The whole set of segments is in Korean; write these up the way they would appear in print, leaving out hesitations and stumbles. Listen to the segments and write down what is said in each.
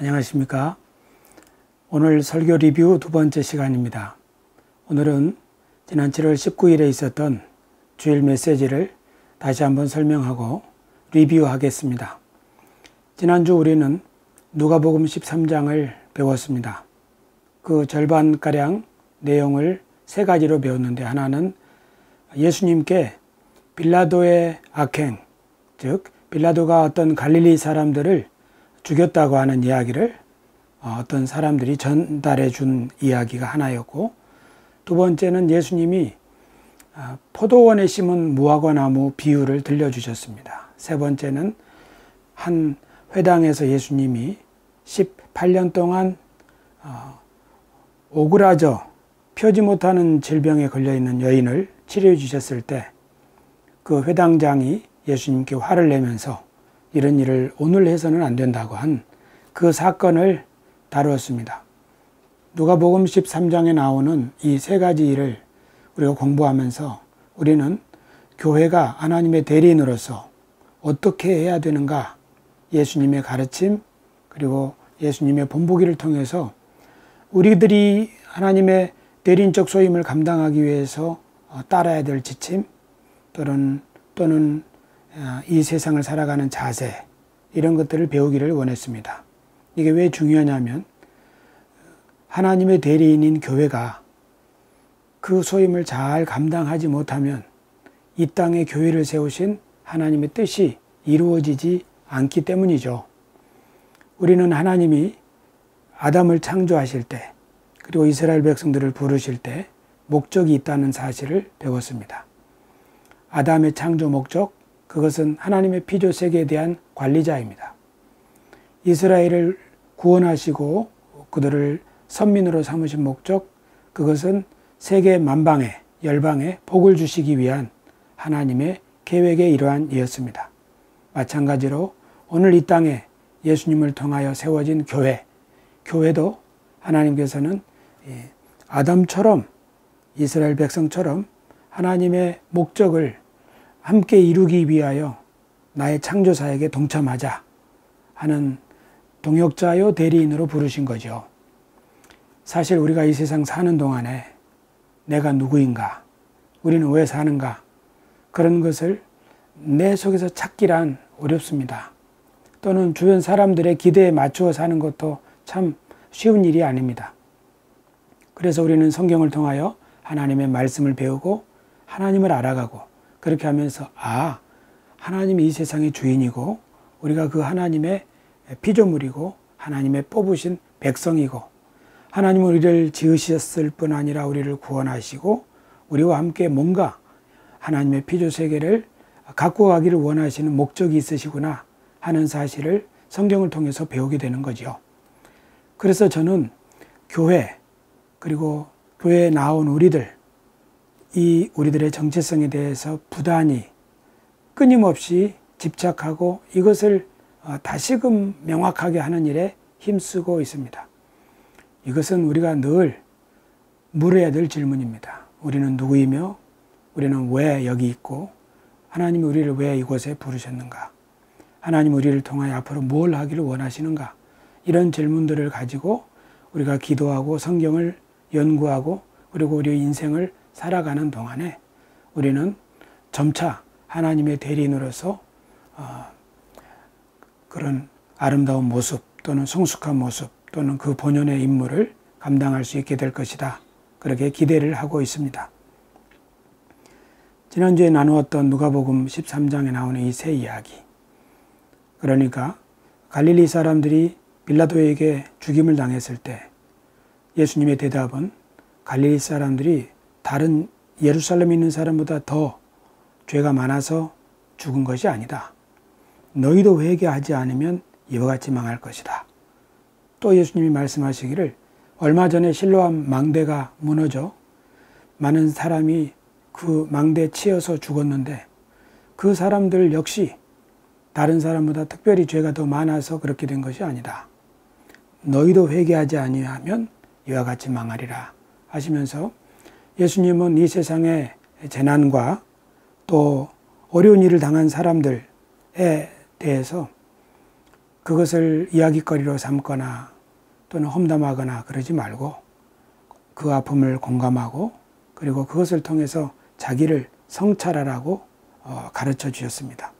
안녕하십니까. 오늘 설교 리뷰 두 번째 시간입니다. 오늘은 지난 7월 19일에 있었던 주일 메시지를 다시 한번 설명하고 리뷰하겠습니다. 지난주 우리는 누가복음 13장을 배웠습니다. 그 절반가량 내용을 세 가지로 배웠는데, 하나는 예수님께 빌라도의 악행, 즉 빌라도가 어떤 갈릴리 사람들을 죽였다고 하는 이야기를 어떤 사람들이 전달해 준 이야기가 하나였고, 두 번째는 예수님이 포도원에 심은 무화과 나무 비유를 들려주셨습니다. 세 번째는 한 회당에서 예수님이 18년 동안 오그라져 펴지 못하는 질병에 걸려있는 여인을 치료해 주셨을 때 그 회당장이 예수님께 화를 내면서 이런 일을 오늘 해서는 안 된다고 한 그 사건을 다루었습니다. 누가복음 13장에 나오는 이 세 가지 일을 우리가 공부하면서 우리는 교회가 하나님의 대리인으로서 어떻게 해야 되는가, 예수님의 가르침 그리고 예수님의 본보기를 통해서 우리들이 하나님의 대리인적 소임을 감당하기 위해서 따라야 될 지침 또는 이 세상을 살아가는 자세, 이런 것들을 배우기를 원했습니다. 이게 왜 중요하냐면 하나님의 대리인인 교회가 그 소임을 잘 감당하지 못하면 이 땅에 교회를 세우신 하나님의 뜻이 이루어지지 않기 때문이죠. 우리는 하나님이 아담을 창조하실 때 그리고 이스라엘 백성들을 부르실 때 목적이 있다는 사실을 배웠습니다. 아담의 창조 목적, 그것은 하나님의 피조 세계에 대한 관리자입니다. 이스라엘을 구원하시고 그들을 선민으로 삼으신 목적, 그것은 세계 만방에 열방에 복을 주시기 위한 하나님의 계획의 일환이었습니다. 마찬가지로 오늘 이 땅에 예수님을 통하여 세워진 교회도 하나님께서는 아담처럼 이스라엘 백성처럼 하나님의 목적을 함께 이루기 위하여 나의 창조사에게 동참하자 하는 동역자요 대리인으로 부르신 거죠. 사실 우리가 이 세상 사는 동안에 내가 누구인가, 우리는 왜 사는가, 그런 것을 내 속에서 찾기란 어렵습니다. 또는 주변 사람들의 기대에 맞추어 사는 것도 참 쉬운 일이 아닙니다. 그래서 우리는 성경을 통하여 하나님의 말씀을 배우고 하나님을 알아가고, 그렇게 하면서 하나님이 이 세상의 주인이고 우리가 그 하나님의 피조물이고 하나님의 뽑으신 백성이고, 하나님은 우리를 지으셨을 뿐 아니라 우리를 구원하시고 우리와 함께 뭔가 하나님의 피조세계를 갖고 가기를 원하시는 목적이 있으시구나 하는 사실을 성경을 통해서 배우게 되는 거죠. 그래서 저는 교회, 그리고 교회에 나온 우리들의 정체성에 대해서 부단히 끊임없이 집착하고 이것을 다시금 명확하게 하는 일에 힘쓰고 있습니다. 이것은 우리가 늘 물어야 될 질문입니다. 우리는 누구이며 우리는 왜 여기 있고 하나님이 우리를 왜 이곳에 부르셨는가, 하나님 우리를 통하여 앞으로 뭘 하기를 원하시는가, 이런 질문들을 가지고 우리가 기도하고 성경을 연구하고 그리고 우리의 인생을 살아가는 동안에 우리는 점차 하나님의 대리인으로서 그런 아름다운 모습 또는 성숙한 모습 또는 그 본연의 임무를 감당할 수 있게 될 것이다, 그렇게 기대를 하고 있습니다. 지난주에 나누었던 누가복음 13장에 나오는 이 세 이야기, 그러니까 갈릴리 사람들이 빌라도에게 죽임을 당했을 때 예수님의 대답은 갈릴리 사람들이 다른 예루살렘에 있는 사람보다 더 죄가 많아서 죽은 것이 아니다. 너희도 회개하지 않으면 이와 같이 망할 것이다. 또 예수님이 말씀하시기를 얼마 전에 실로암 망대가 무너져 많은 사람이 그 망대에 치여서 죽었는데 그 사람들 역시 다른 사람보다 특별히 죄가 더 많아서 그렇게 된 것이 아니다. 너희도 회개하지 아니하면 이와 같이 망하리라 하시면서 예수님은 이 세상의 재난과 또 어려운 일을 당한 사람들에 대해서 그것을 이야기거리로 삼거나 또는 험담하거나 그러지 말고 그 아픔을 공감하고 그리고 그것을 통해서 자기를 성찰하라고 가르쳐 주셨습니다.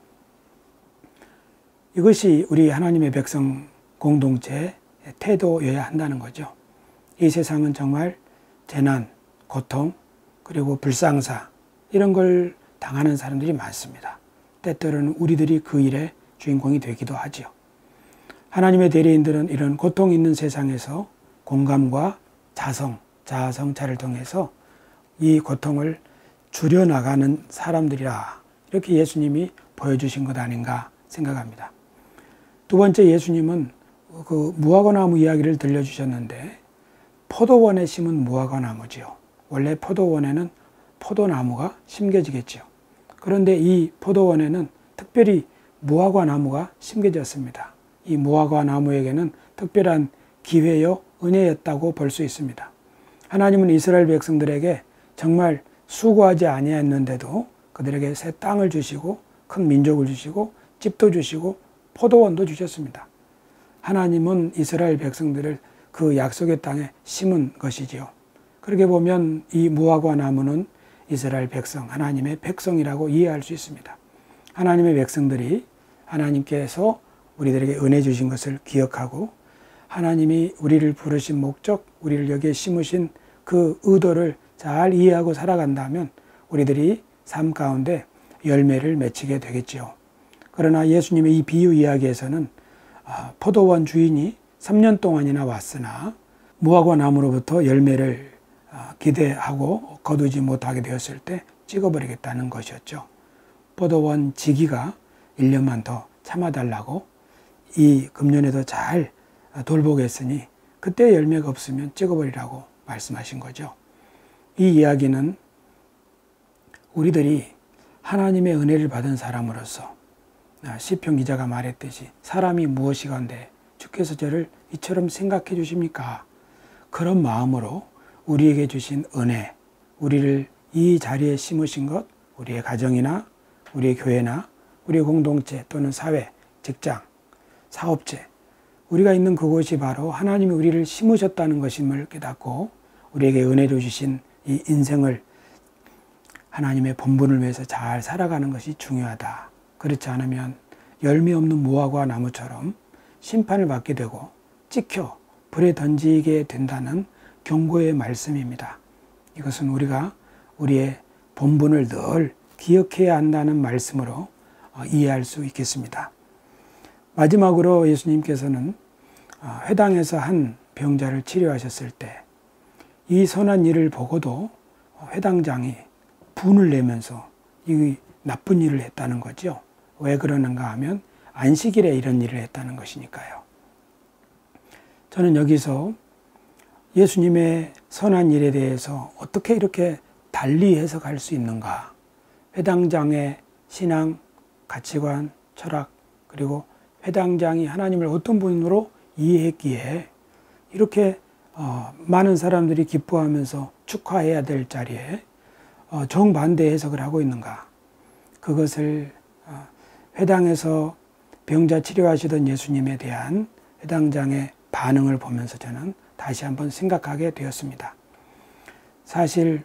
이것이 우리 하나님의 백성 공동체의 태도여야 한다는 거죠. 이 세상은 정말 재난, 고통, 그리고 불상사 이런 걸 당하는 사람들이 많습니다. 때때로는 우리들이 그 일의 주인공이 되기도 하죠. 하나님의 대리인들은 이런 고통 있는 세상에서 공감과 자아 성찰을 통해서 이 고통을 줄여나가는 사람들이라 이렇게 예수님이 보여주신 것 아닌가 생각합니다. 두 번째, 예수님은 그 무화과나무 이야기를 들려주셨는데 포도원에 심은 무화과나무지요. 원래 포도원에는 포도나무가 심겨지겠지요. 그런데 이 포도원에는 특별히 무화과나무가 심겨졌습니다. 이 무화과나무에게는 특별한 기회요 은혜였다고 볼 수 있습니다. 하나님은 이스라엘 백성들에게 정말 수고하지 아니했는데도 그들에게 새 땅을 주시고 큰 민족을 주시고 집도 주시고 포도원도 주셨습니다. 하나님은 이스라엘 백성들을 그 약속의 땅에 심은 것이지요. 그렇게 보면 이 무화과 나무는 이스라엘 백성, 하나님의 백성이라고 이해할 수 있습니다. 하나님의 백성들이 하나님께서 우리들에게 은혜 주신 것을 기억하고 하나님이 우리를 부르신 목적, 우리를 여기에 심으신 그 의도를 잘 이해하고 살아간다면 우리들이 삶 가운데 열매를 맺히게 되겠지요. 그러나 예수님의 이 비유 이야기에서는 포도원 주인이 3년 동안이나 왔으나 무화과 나무로부터 열매를 기대하고 거두지 못하게 되었을 때 찍어버리겠다는 것이었죠. 포도원 지기가 1년만 더 참아달라고 이 금년에도 잘 돌보겠으니 그때 열매가 없으면 찍어버리라고 말씀하신 거죠. 이 이야기는 우리들이 하나님의 은혜를 받은 사람으로서 시편 기자가 말했듯이 사람이 무엇이건데 주께서 저를 이처럼 생각해 주십니까? 그런 마음으로 우리에게 주신 은혜, 우리를 이 자리에 심으신 것, 우리의 가정이나 우리의 교회나 우리의 공동체 또는 사회, 직장, 사업체, 우리가 있는 그곳이 바로 하나님이 우리를 심으셨다는 것임을 깨닫고 우리에게 은혜를 주신 이 인생을 하나님의 본분을 위해서 잘 살아가는 것이 중요하다. 그렇지 않으면 열매 없는 무화과 나무처럼 심판을 받게 되고 찍혀 불에 던지게 된다는 경고의 말씀입니다. 이것은 우리가 우리의 본분을 늘 기억해야 한다는 말씀으로 이해할 수 있겠습니다. 마지막으로 예수님께서는 회당에서 한 병자를 치료하셨을 때 이 선한 일을 보고도 회당장이 분을 내면서 이 나쁜 일을 했다는 거죠. 왜 그러는가 하면 안식일에 이런 일을 했다는 것이니까요. 저는 여기서 예수님의 선한 일에 대해서 어떻게 이렇게 달리 해석할 수 있는가? 회당장의 신앙, 가치관, 철학, 그리고 회당장이 하나님을 어떤 분으로 이해했기에 이렇게 많은 사람들이 기뻐하면서 축하해야 될 자리에 정반대 해석을 하고 있는가? 그것을 회당에서 병자 치료하시던 예수님에 대한 회당장의 반응을 보면서 저는 다시 한번 생각하게 되었습니다. 사실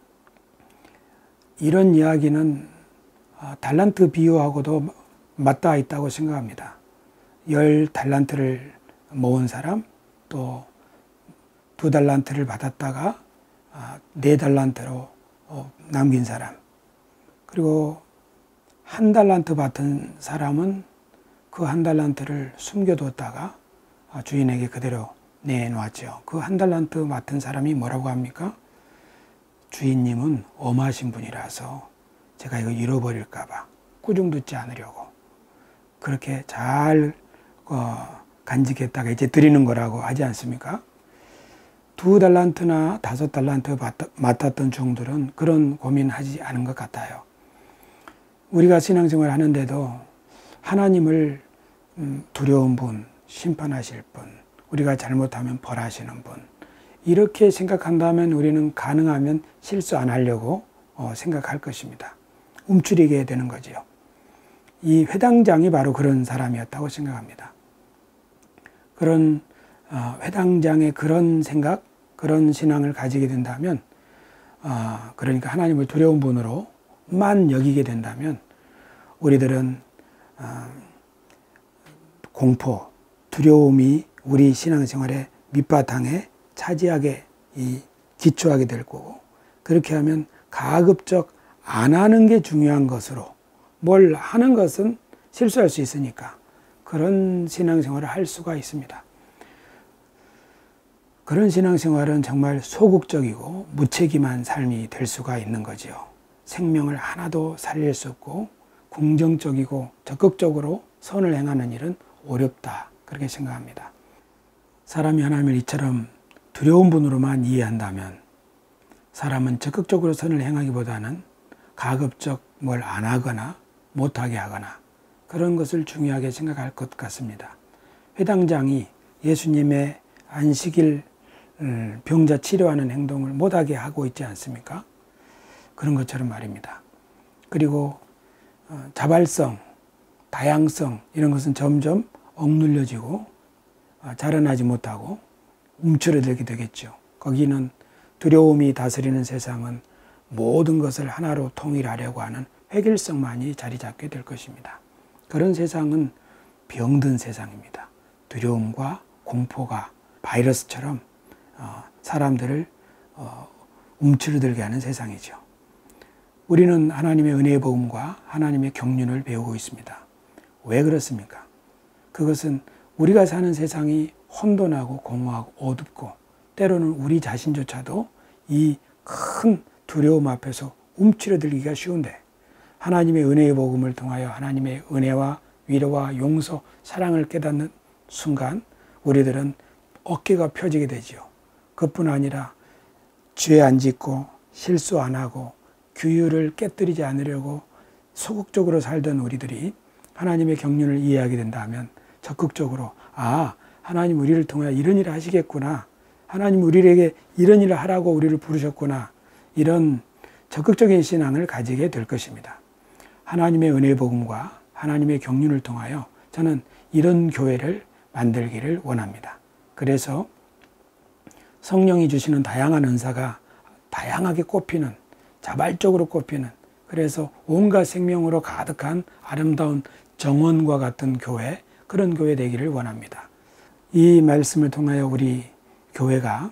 이런 이야기는 달란트 비유하고도 맞닿아 있다고 생각합니다. 10달란트를 모은 사람, 또 2달란트를 받았다가 4달란트로 남긴 사람, 그리고 1달란트 받은 사람은 그 1달란트를 숨겨뒀다가 주인에게 그대로 내놓았죠. 그 1달란트 맡은 사람이 뭐라고 합니까? 주인님은 엄하신 분이라서 제가 이거 잃어버릴까 봐 꾸중 듣지 않으려고 그렇게 잘 간직했다가 이제 드리는 거라고 하지 않습니까? 2달란트나 5달란트 맡았던 종들은 그런 고민하지 않은 것 같아요. 우리가 신앙생활 하는데도 하나님을 두려운 분, 심판하실 분, 우리가 잘못하면 벌하시는 분, 이렇게 생각한다면 우리는 가능하면 실수 안 하려고 생각할 것입니다. 움츠리게 되는 거지요. 이 회당장이 바로 그런 사람이었다고 생각합니다. 그런 회당장의 그런 생각, 그런 신앙을 가지게 된다면, 그러니까 하나님을 두려운 분으로만 여기게 된다면 우리들은 공포, 두려움이 우리 신앙생활의 밑바탕에 차지하게 기초하게 될 거고, 그렇게 하면 가급적 안 하는 게 중요한 것으로, 뭘 하는 것은 실수할 수 있으니까 그런 신앙생활을 할 수가 있습니다. 그런 신앙생활은 정말 소극적이고 무책임한 삶이 될 수가 있는 거지요. 생명을 하나도 살릴 수 없고 긍정적이고 적극적으로 선을 행하는 일은 어렵다, 그렇게 생각합니다. 사람이 하나님을 이처럼 두려운 분으로만 이해한다면 사람은 적극적으로 선을 행하기보다는 가급적 뭘 안 하거나 못하게 하거나 그런 것을 중요하게 생각할 것 같습니다. 회당장이 예수님의 안식일 병자 치료하는 행동을 못하게 하고 있지 않습니까? 그런 것처럼 말입니다. 그리고 자발성, 다양성 이런 것은 점점 억눌려지고 자라나지 못하고 움츠러들게 되겠죠. 거기는 두려움이 다스리는 세상은 모든 것을 하나로 통일하려고 하는 획일성만이 자리 잡게 될 것입니다. 그런 세상은 병든 세상입니다. 두려움과 공포가 바이러스처럼 사람들을 움츠러들게 하는 세상이죠. 우리는 하나님의 은혜의 복음과 하나님의 경륜을 배우고 있습니다. 왜 그렇습니까? 그것은 우리가 사는 세상이 혼돈하고 공허하고 어둡고 때로는 우리 자신조차도 이 큰 두려움 앞에서 움츠러들기가 쉬운데, 하나님의 은혜의 복음을 통하여 하나님의 은혜와 위로와 용서, 사랑을 깨닫는 순간 우리들은 어깨가 펴지게 되지요. 그뿐 아니라 죄 안 짓고 실수 안 하고 규율을 깨뜨리지 않으려고 소극적으로 살던 우리들이 하나님의 경륜을 이해하게 된다면 적극적으로 하나님 우리를 통하여 이런 일을 하시겠구나, 하나님 우리에게 이런 일을 하라고 우리를 부르셨구나, 이런 적극적인 신앙을 가지게 될 것입니다. 하나님의 은혜의 복음과 하나님의 경륜을 통하여 저는 이런 교회를 만들기를 원합니다. 그래서 성령이 주시는 다양한 은사가 다양하게 꼽히는, 자발적으로 꼽히는, 그래서 온갖 생명으로 가득한 아름다운 정원과 같은 교회, 그런 교회 되기를 원합니다. 이 말씀을 통하여 우리 교회가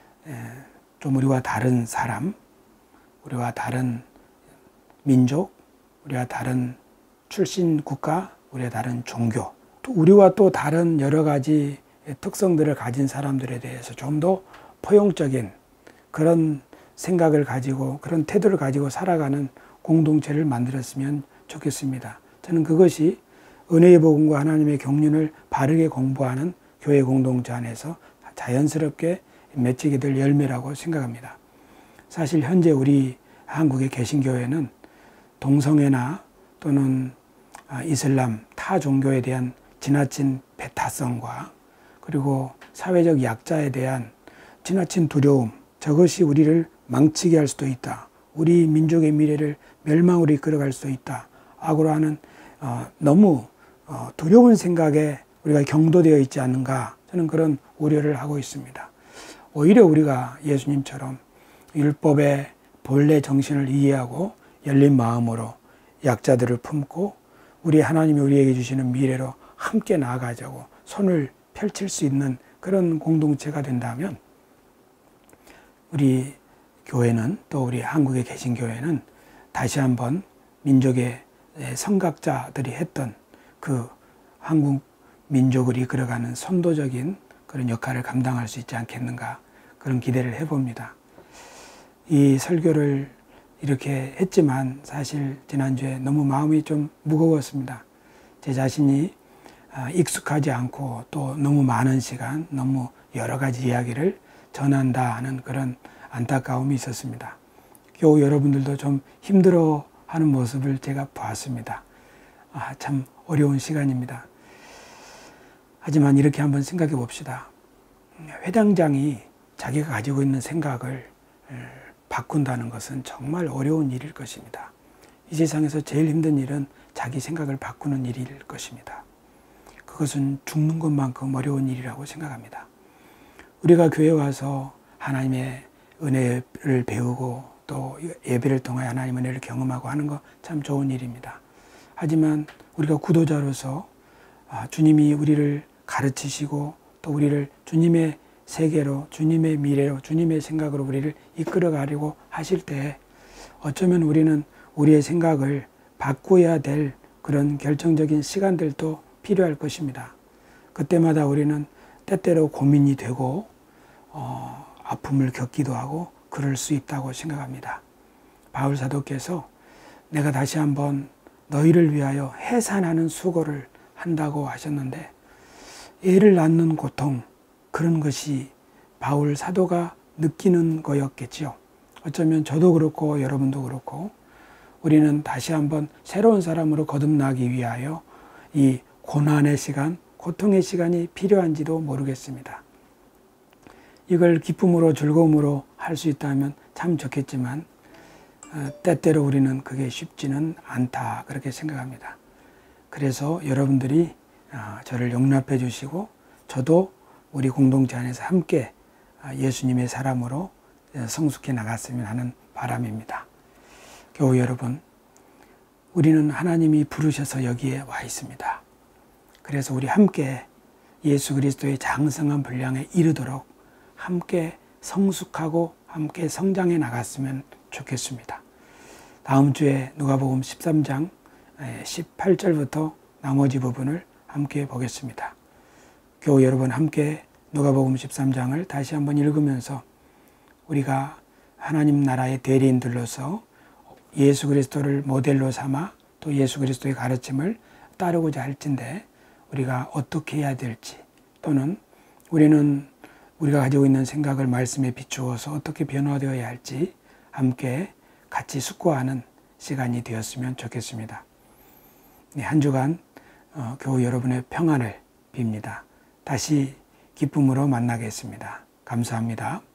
좀 우리와 다른 사람, 우리와 다른 민족, 우리와 다른 출신 국가, 우리와 다른 종교, 또 우리와 또 다른 여러 가지 특성들을 가진 사람들에 대해서 좀 더 포용적인 그런 생각을 가지고 그런 태도를 가지고 살아가는 공동체를 만들었으면 좋겠습니다. 저는 그것이 은혜의 복음과 하나님의 경륜을 바르게 공부하는 교회 공동체 안에서 자연스럽게 맺히게 될 열매라고 생각합니다. 사실 현재 우리 한국의 개신교회는 동성애나 또는 이슬람, 타 종교에 대한 지나친 배타성과 그리고 사회적 약자에 대한 지나친 두려움, 저것이 우리를 망치게 할 수도 있다. 우리 민족의 미래를 멸망으로 이끌어갈 수도 있다. 악으로 하는 너무 두려운 생각에 우리가 경도되어 있지 않는가, 저는 그런 우려를 하고 있습니다. 오히려 우리가 예수님처럼 율법의 본래 정신을 이해하고 열린 마음으로 약자들을 품고 우리 하나님이 우리에게 주시는 미래로 함께 나아가자고 손을 펼칠 수 있는 그런 공동체가 된다면 우리 교회는, 또 우리 한국에 계신 교회는 다시 한번 민족의 선각자들이 했던 그 한국 민족을 이끌어가는 선도적인 그런 역할을 감당할 수 있지 않겠는가, 그런 기대를 해봅니다. 이 설교를 이렇게 했지만 사실 지난주에 너무 마음이 좀 무거웠습니다. 제 자신이 익숙하지 않고 또 너무 많은 시간, 너무 여러 가지 이야기를 전한다 하는 그런 안타까움이 있었습니다. 교우 여러분들도 좀 힘들어하는 모습을 제가 보았습니다. 참 어려운 시간입니다. 하지만 이렇게 한번 생각해 봅시다. 회당장이 자기가 가지고 있는 생각을 바꾼다는 것은 정말 어려운 일일 것입니다. 이 세상에서 제일 힘든 일은 자기 생각을 바꾸는 일일 것입니다. 그것은 죽는 것만큼 어려운 일이라고 생각합니다. 우리가 교회 와서 하나님의 은혜를 배우고 또 예배를 통해 하나님의 은혜를 경험하고 하는 거 참 좋은 일입니다. 하지만 우리가 구도자로서 주님이 우리를 가르치시고 또 우리를 주님의 세계로, 주님의 미래로, 주님의 생각으로 우리를 이끌어가려고 하실 때 어쩌면 우리는 우리의 생각을 바꿔야 될 그런 결정적인 시간들도 필요할 것입니다. 그때마다 우리는 때때로 고민이 되고 아픔을 겪기도 하고 그럴 수 있다고 생각합니다. 바울 사도께서 내가 다시 한번 너희를 위하여 해산하는 수고를 한다고 하셨는데 애를 낳는 고통, 그런 것이 바울 사도가 느끼는 거였겠지요. 어쩌면 저도 그렇고 여러분도 그렇고 우리는 다시 한번 새로운 사람으로 거듭나기 위하여 이 고난의 시간, 고통의 시간이 필요한지도 모르겠습니다. 이걸 기쁨으로 즐거움으로 할 수 있다면 참 좋겠지만 때때로 우리는 그게 쉽지는 않다 그렇게 생각합니다. 그래서 여러분들이 저를 용납해 주시고 저도 우리 공동체 안에서 함께 예수님의 사람으로 성숙해 나갔으면 하는 바람입니다. 교우 여러분, 우리는 하나님이 부르셔서 여기에 와 있습니다. 그래서 우리 함께 예수 그리스도의 장성한 분량에 이르도록 함께 성숙하고 함께 성장해 나갔으면 좋겠습니다. 다음 주에 누가복음 13장 18절부터 나머지 부분을 함께 보겠습니다. 교우 여러분 함께 누가복음 13장을 다시 한번 읽으면서 우리가 하나님 나라의 대리인들로서 예수 그리스도를 모델로 삼아 또 예수 그리스도의 가르침을 따르고자 할진데 우리가 어떻게 해야 될지 또는 우리는 우리가 가지고 있는 생각을 말씀에 비추어서 어떻게 변화되어야 할지 함께 같이 숙고하는 시간이 되었으면 좋겠습니다. 한 주간 교우 여러분의 평안을 빕니다. 다시 기쁨으로 만나겠습니다. 감사합니다.